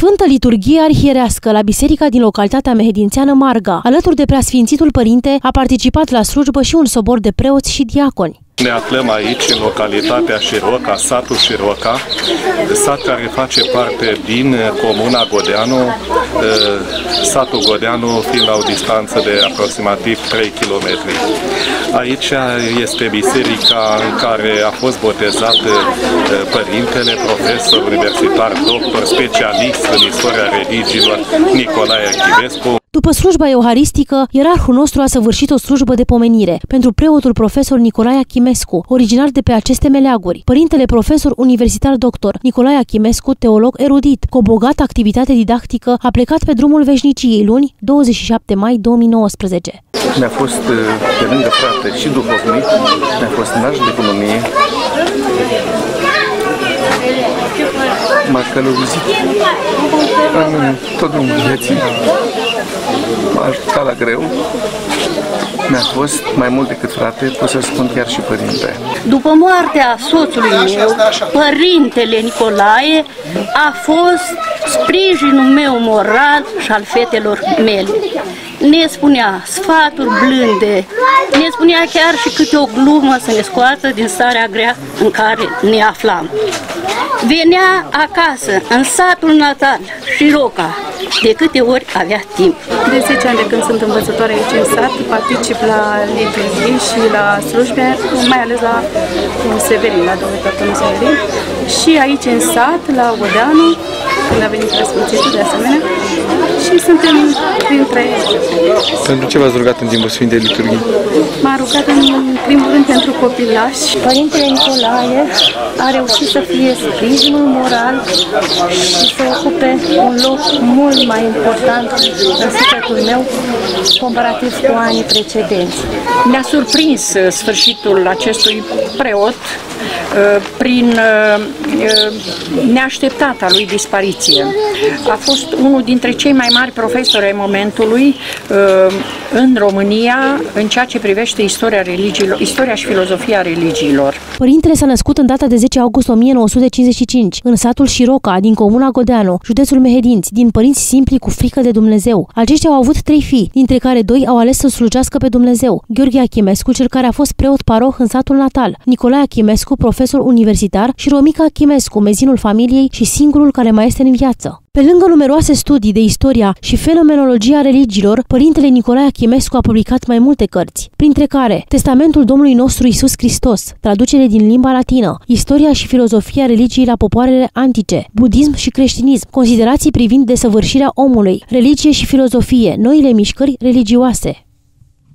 Sfântă liturghie arhierească la biserica din localitatea mehedințeană Marga. Alături de preasfințitul părinte a participat la slujbă și un sobor de preoți și diaconi. Ne aflăm aici, în localitatea Șiroca, satul Șiroca, sat care face parte din comuna Godeanu, satul Godeanu fiind la o distanță de aproximativ 3 km. Aici este biserica în care a fost botezat părintele, profesor universitar, doctor, specialist în istoria religiilor, Nicolae Achimescu. După slujba euharistică, ierarhul nostru a săvârșit o slujbă de pomenire pentru preotul profesor Nicolae Achimescu, originar de pe aceste meleaguri. Părintele profesor universitar doctor Nicolae Achimescu, teolog erudit, cu o bogată activitate didactică, a plecat pe drumul veșniciei luni, 27 mai 2019. Mi-a fost pe lângă frate și duhovnic, mi-a fost naș de economie, m-a călăuzit în tot drumul vieții, m-a ajutat la greu, mi-a fost mai mult decât frate, pot să spun chiar și părinte. După moartea soțului meu, părintele Nicolae a fost sprijinul meu moral și al fetelor mele. Ne spunea sfaturi blânde, ne spunea chiar și câte o glumă să ne scoată din starea grea în care ne aflam. Venea acasă, în satul natal, Șiroca, de câte ori avea timp. De 10 ani de când sunt învățătoare aici în sat, particip la liturghii și la slujbe, mai ales la Severin, la Domnul Severin. Și aici în sat, la Godeanu, când a venit preasfințitul de asemenea, și suntem printre ei. Pentru ce v-ați rugat în timpul Sfintei Liturghii? M-a rugat în primul rând pentru copilași. Părintele Nicolae a reușit să fie sprijinul moral și să ocupe un loc mult mai important în sufletul meu comparativ cu anii precedenți. Ne-a surprins sfârșitul acestui preot prin neașteptata lui dispariție. A fost unul dintre cei mai mari profesori ai momentului în România în ceea ce privește istoria și filozofia religiilor. Părintele s-a născut în data de 10 august 1955 în satul Șiroca din comuna Godeanu, județul Mehedinți, din părinți simpli cu frică de Dumnezeu. Aceștia au avut 3 fii, dintre care 2 au ales să slujească pe Dumnezeu: Gheorghe Achimescu, cel care a fost preot paroh în satul natal, Nicolae Achimescu, profesor universitar, și Romica Achimescu, mezinul familiei și singurul care mai este în viață. Pe lângă numeroase studii de istoria și fenomenologia religiilor, părintele Nicolae Achimescu a publicat mai multe cărți, printre care Testamentul Domnului nostru Iisus Hristos, traducere din limba latină, Istoria și filozofia religiei la popoarele antice, Budism și creștinism, considerații privind desăvârșirea omului, religie și filozofie, noile mișcări religioase.